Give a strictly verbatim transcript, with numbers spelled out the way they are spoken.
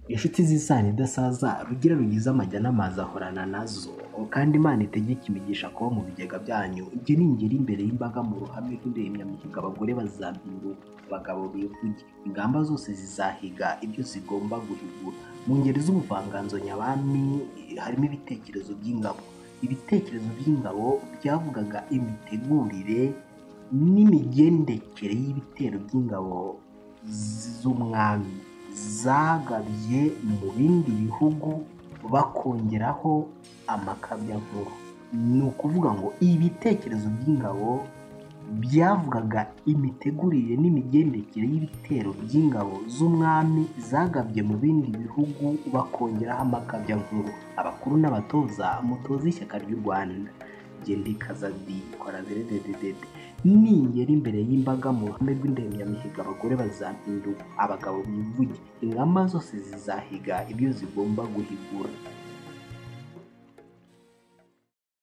inshuti z'isano idasaza rugira rugize amajya n'amazi ahorana nazo kandi Imana itegeka imigisha kuba mu bigega byanyu. Ibyo ni ingeri imbere y'imbaga mu ruhame rw'indemyamihigo, abagore bazabyinduka, abagabo bivuge, ingamba zose zizahiga ibyo zigomba guhigura. Mu ngeri z'ubuvanganzo nyabami harimo ibitekerezo by'ingabo. Ibitekerezo by'ingabo byavugaga imitegurire n'imigendekere y'ibitero by'ingabo z'umwami zagabye mu bindi bihugu bakongeraho amakabyankuru. Ni ukuvuga ngo ibitekerezo by'ingabo byavugaga imitegurire n'imigendekere y'ibitero by'ingabo z'umwami zagabye mu bindi bihugu bakongeraho amakabyankuru. Abakuru n'abatoza mutoza ishyaka ry'u Rwanda, gendikazazi kora dededede ningera imbere y'imbaga mu ruhame rw'indemyamihigo, abagore bazampinduka, abagabo bivuge, ingamba zose zizahiga ibyo zigomba guhigura.